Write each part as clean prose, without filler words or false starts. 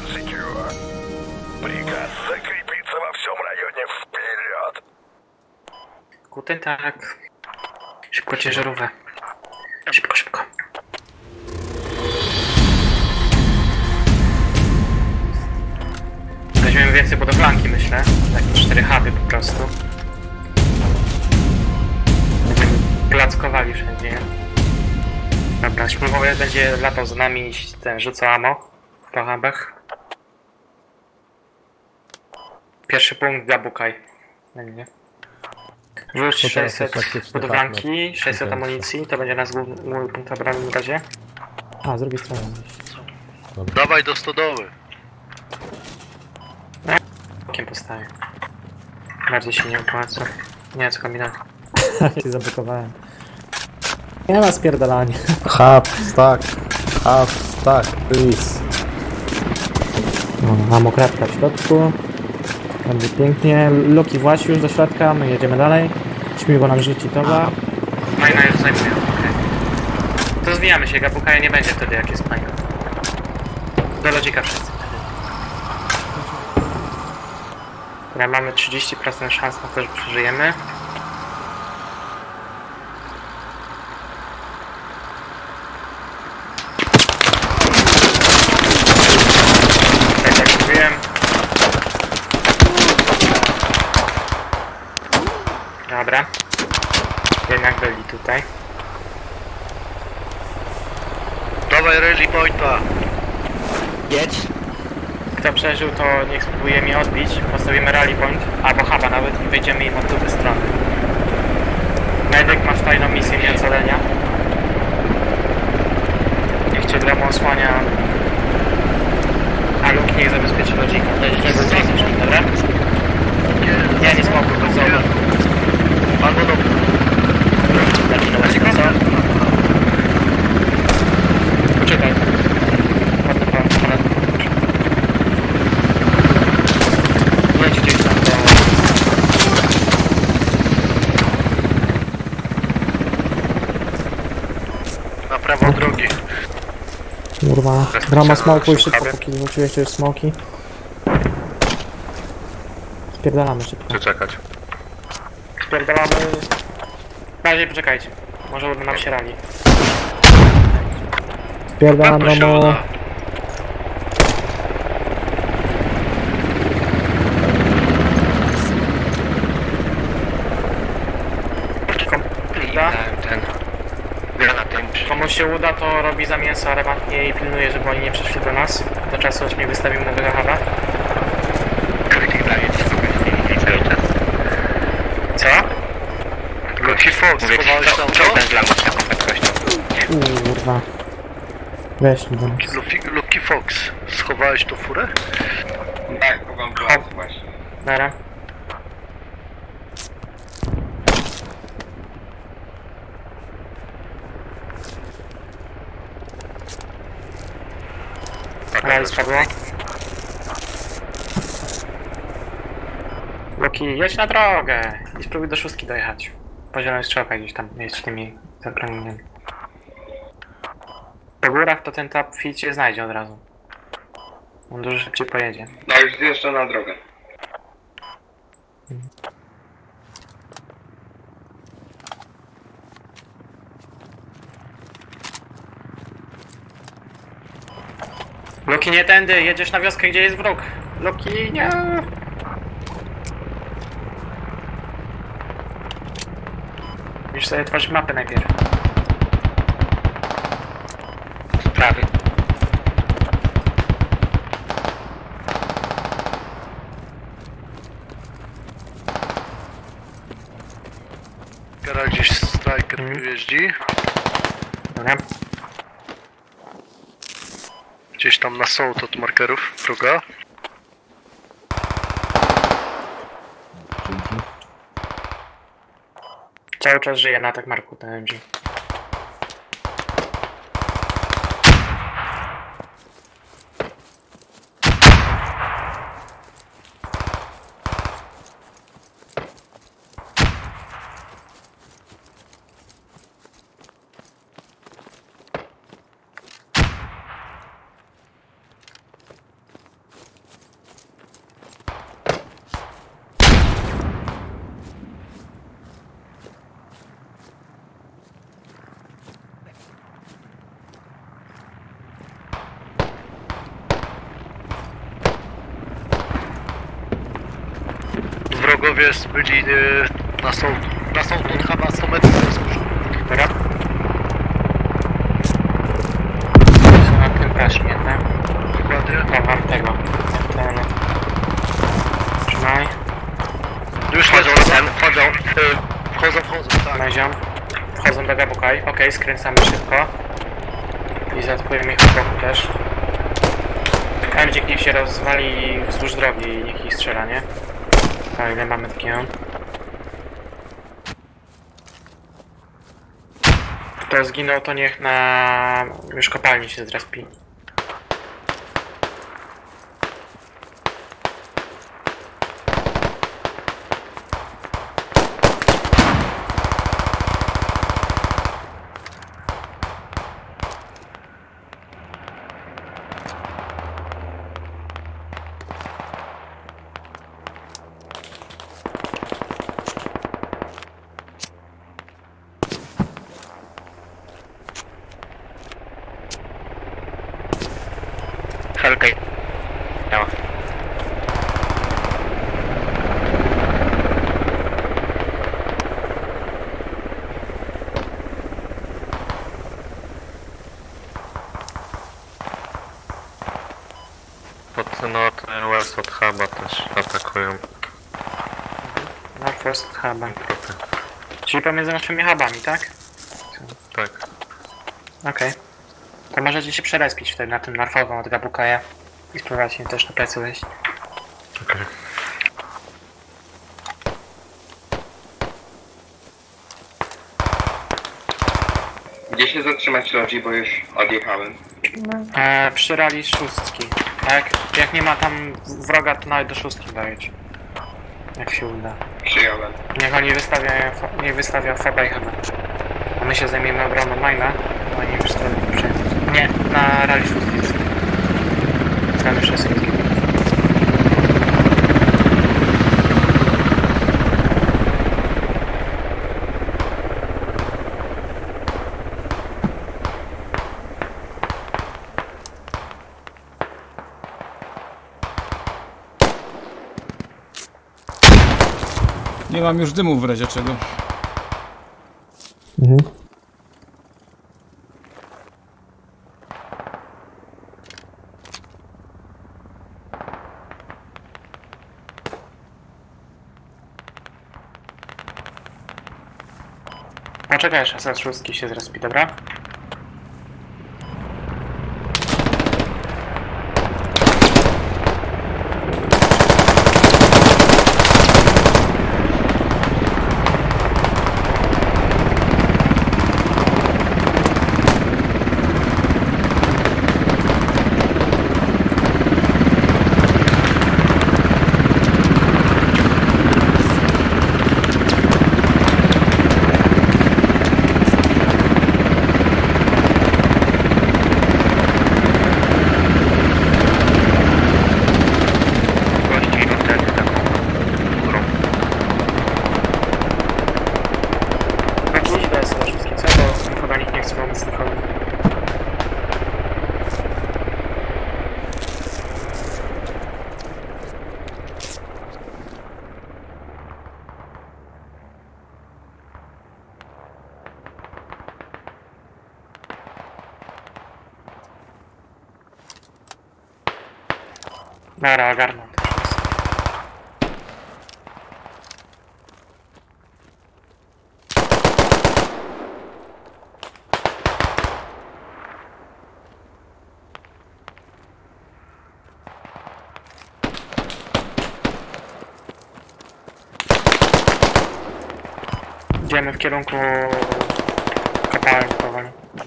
Приказ закрепиться во всем районе. Вперед! Guten Tag. Szybko ciężarówkę. Szybko, szybko. Weźmiemy więcej budowlanki, myślę. Takie 4 huby po prostu. Będziemy plackowali wszędzie. Dobra, śmigłowiec będzie latał za nami i ten rzucał ammo po hubach. Pierwszy punkt Gabukaj. Nie. Rzuć 600 budowlanki, 600 amunicji, to będzie nasz główny punkt obrony w razie. A, z drugiej strony. Dawaj do stodoły. Okiem postawię. Bardziej się nie opłaca. Nie, co kombinat. się zablokowałem. Nie ma spierdalania. Hub, stack, please. No, mam okratka w środku. Będzie pięknie. Luki właś już do środka, my jedziemy dalej. Śmigło nam rzuci towar. Fajna już zajmuje, okej. To zwijamy się, Gabukaja nie będzie wtedy jak jest fajna. Do lodzika wszyscy wtedy. Dobra, mamy 30% szans na to, że przeżyjemy. Tak jak mówiłem. Dobra. Jednak byli tutaj. Dawaj rally pointa. Jedź. Kto przeżył, to niech spróbuje mnie odbić. Postawimy rally point, albo huba nawet i wejdziemy im od drugiej strony. Medyk, masz tajną misję nieocalenia. Niech cię drogą osłania. A Luke niech zabezpieczy lodzika. Nie zabezpieczy, dobra? Nie, nie smokuj, to zobacz. Albo dobra. Zaczynać go, co? Poczekaj. Ładny plan. Leć gdzieś tam do... Na prawo drogi. Kurwa. Drama smokuj szybko, póki wróciłeś już smoki. Spierdalamy szybko. Czy czekać? Spierdalamy... Na razie poczekajcie. Może uda nam się rali. Spierdalam domu. Komuś się uda, to robi za mięso armatnie i pilnuje, żeby oni nie przyszli do nas. Do czasu, aż mi wystawimy nowego huba. Co? Lucky Fox, schowałeś tam to? Kurwa. Weźmy do nas. Lucky Fox, schowałeś tu furę? Tak, chowam go właśnie. Nara. Rally spadło. Luki, jedź na drogę i spróbuj do szóstki dojechać. Po zielonej strzałkach gdzieś tam mieć tymi zakrągniętymi. Po górach to ten top fit się znajdzie od razu. On dużo szybciej pojedzie. No już zjeżdża na drogę. Luki, nie tędy, jedziesz na wioskę, gdzie jest wróg. Luki, nie. Musisz sobie tworzyć mapę najpierw. Prawy. Teraz gdzieś striker jeździ. Dobra. Gdzieś tam na sołt od markerów wroga. Cały czas żyje na atak Marku, ten MG. Wrogowie byli na sołt od chyba 100 metrów na wzgórzu. Dobra. Są na tym paszmie, tak? Dokładnie. Dawam tego. Trzymaj. Już wchodzą, tak. Naziom. Wchodzą do Gabukaj. Okej, skręcamy szybko. I zaatakujemy ich w boku też. Emdzik niech się rozwali wzdłuż drogi i niech ich strzela, nie? A ile mamy takiego? Kto zginął, to niech na już kopalni się zrespi. Helka. Działa. Ten West od huba też atakują. Northwest huba. Czyli pomiędzy naszymi hubami, tak? Tak. Okej. To możecie się przerespić wtedy na tym narfowym od Gabukaja i spróbować im też na plecy wejść. Okej. Gdzie się zatrzymać Lodzi, bo już odjechałem. Przy rali szóstki. Jak nie ma tam wroga, to nawet do szóstki dojedź. Jak się uda. Przyjąłem. Niech wystawia Faba i Haba. A my się zajmiemy obroną Mina, bo oni już to przejmą. Nie, na rali szóstki jest. Tam już jest rozgięty. Nie mam już dymu w razie czego. Poczekaj, aż SS szóstki się zrespi, dobra? Dobra, ogarnę. Idziemy w kierunku kopalni powoli.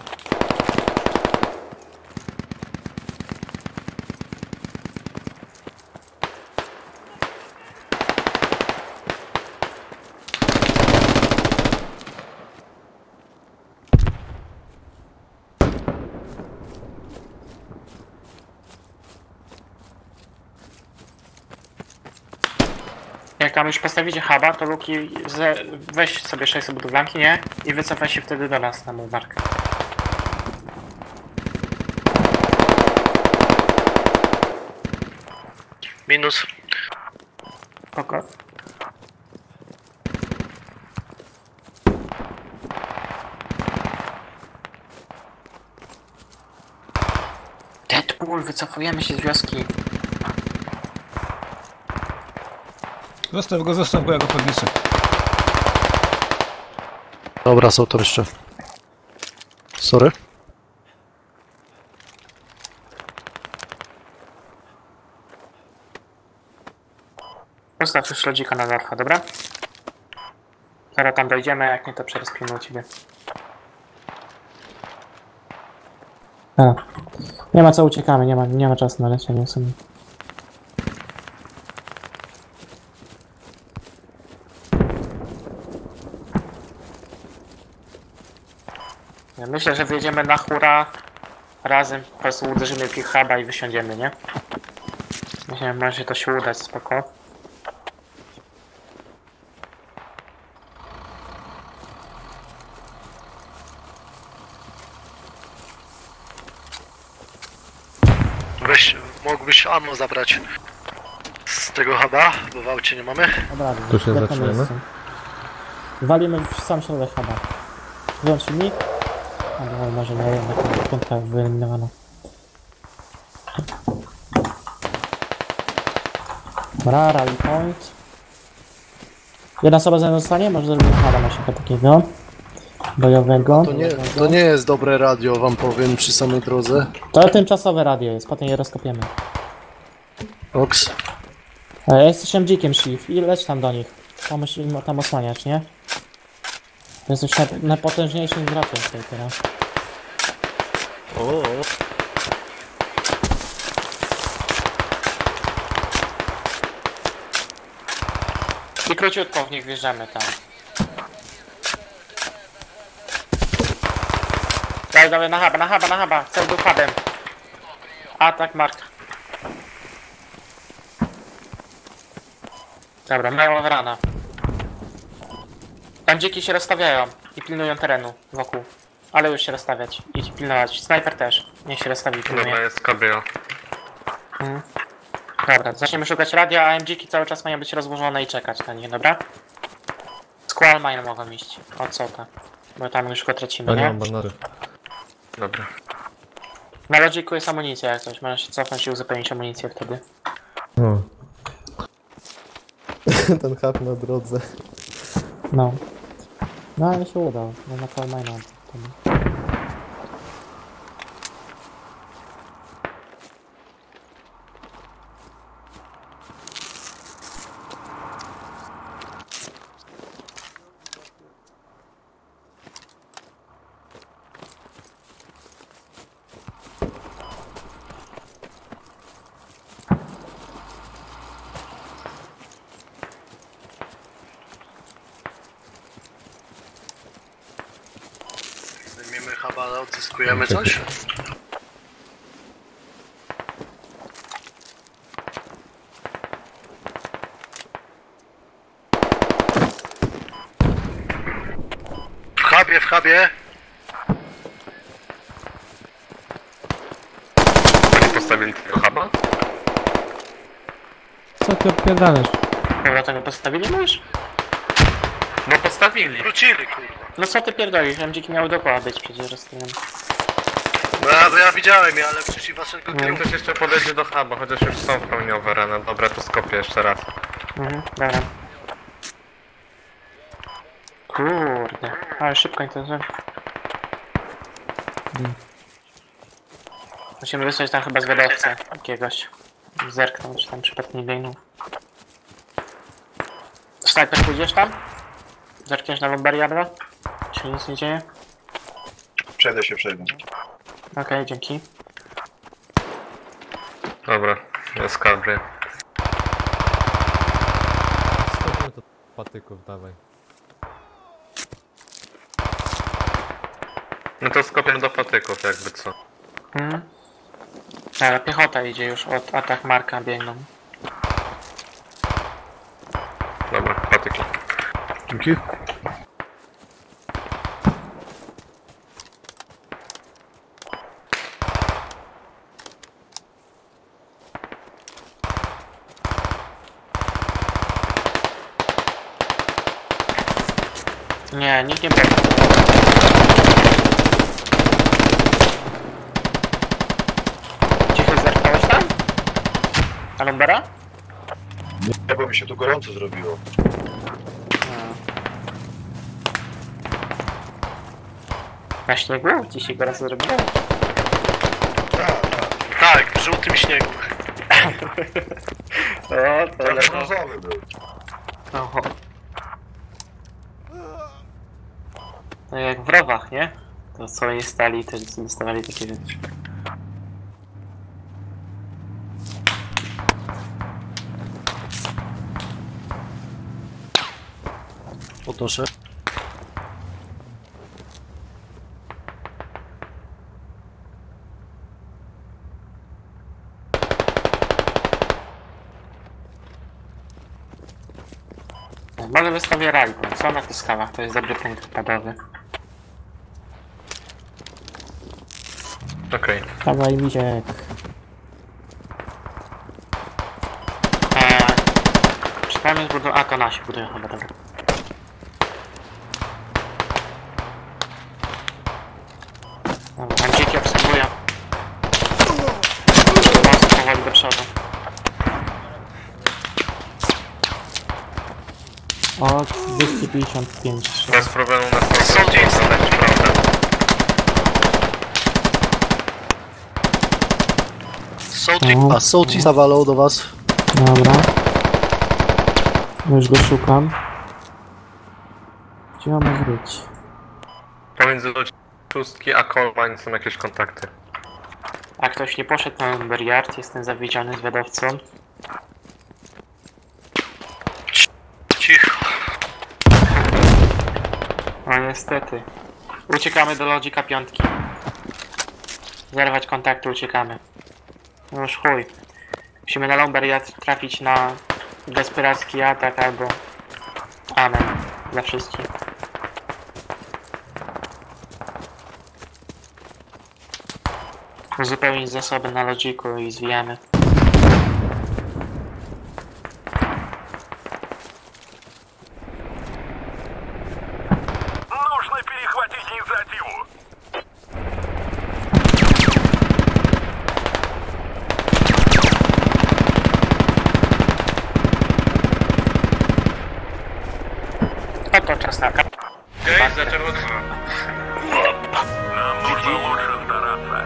Jak tam już postawicie huba, to Luki weź sobie 6 budowlanki, nie? I wycofaj się wtedy do nas na markę. Minus. Spoko. Ból, wycofujemy się z wioski. Zostaw go, ja go podniosę. Dobra, są to jeszcze. Sorry. Zostaw już lodzika na Norfa, dobra? Zaraz tam dojdziemy, jak nie to przerespimy u ciebie. A. Nie ma co, uciekamy, nie ma czasu na leczenie sobie. Ja myślę, że wyjedziemy na hura razem, po prostu uderzymy w ich huba i wysiądziemy, nie? Myślę, że może to się udać, spoko. Mógłbyś ammo zabrać z tego huba, bo w aucie nie mamy. Dobra, Tu się jak na zaczniemy? miejscu. Walimy w sam środek chyba. Wyłącz silnik. Albo może na jednak piątka wyeliminowana. Dobra, rally point. Jedna osoba ze mną zostanie? Może zrobimy chyba na przykład takiego bojowego. To nie jest dobre radio, wam powiem, przy samej drodze. To tymczasowe radio jest, potem je rozkopiemy. Oks. Ja jesteś M-dzikiem, Shiv, i leć tam do nich. Pomyśl im tam osłaniać, nie? Jesteś najpotężniejszym graczem w tej teraz. O. I króciutko w nich wjeżdżamy tam. Dawaj, na huba, cel był hubem. Atak Mark. Dobra, mają rana. Tam dziki się rozstawiają i pilnują terenu wokół. Ale już się rozstawiać i pilnować. Snajper też. Niech się rozstawi i Dobra, pilnuje. jest kabio. Dobra, zaczniemy szukać radia, a MG-ki cały czas mają być rozłożone i czekać na nich, dobra? Squall mine mogą iść. Od Sota. Bo tam już go tracimy, A nie nie? mam banary. Dobra. Na logiku jest amunicja jak coś. Możesz się cofnąć i uzupełnić amunicję wtedy. No. Ten hub na drodze. No. No ale się udało. No na call mine. Zajmiemy huba, ale odzyskujemy coś? W hubie. Oni postawili tego huba? Co ty odpierdalasz? Dobra, to nie postawili mówisz? No postawili. Wrócili, kurwa. No co ty pierdolisz? MG-ki miały dookoła być przecież rozstawione. No ja widziałem je, ale przeciw waszego Nie kierunku. ktoś jeszcze podejdzie do huba, chociaż już są w pełni overrunne. Dobra, to skopię jeszcze raz. Dobra. Kurde. Ale szybko intensywnie. Musimy wysłać tam chyba zwiadowcę jakiegoś. Zerknąć, czy tam przypadkiem nie biegną. Snajper, pójdziesz tam? Zerkniesz na Lombariarda? Czy się nic nie dzieje? Przejdę się. Okej, dzięki. Dobra, jest kabry. Stopmy to patyków, dawaj. No to skopię do patyków, jakby co. Ale piechota idzie już od atak Marka, biegną. Dobra, patyki. Dzięki. Nie, nikt nie biegł. Cicho, A Lumbera? Nie, bo mi się tu gorąco zrobiło. Na śniegu? Ci się gorąco zrobiło? Tak, w żółtym śniegu. O, to Ale brązowy był. Oho. No jak w rowach, nie? To co oni stali, to dostawali takie rzeczy. Podnoszę. Może wystawię rajką. Co na tych skałach? To jest dobry punkt wpadowy. Okej. Dawaj, Misiek. Czekamy z budą... A, to nasi budują chyba, dobra. Dobra, Andziki obserwują. Mocno powoli do przodu. O, 255. Bez problemu na stronę zadać prawdę. Sołtys nawalał do was. Dobra. Już go szukam. Gdzie mamy być? Pomiędzy szóstki a Colmine są jakieś kontakty. A ktoś nie poszedł na Lumber Yard, jestem zawiedziony zwiadowcą. Cicho. No niestety. Uciekamy do lodzika piątki. Zerwać kontakty, uciekamy. No już chuj. Musimy na Lumber Yard trafić na desperacki atak albo amen dla wszystkich. Uzupełnić zasoby na lodziku i zwijamy. Нужно перехватить инициативу. Oto czas na Okej, zaczęło... Нам нужно лучше стараться.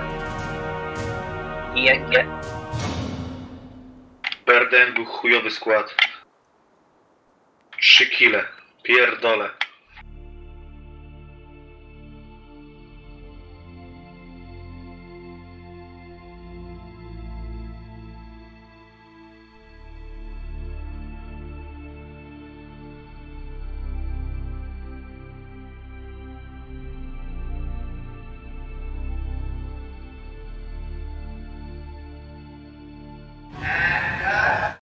Berden był chujowy skład. 3 kile. Pierdolę.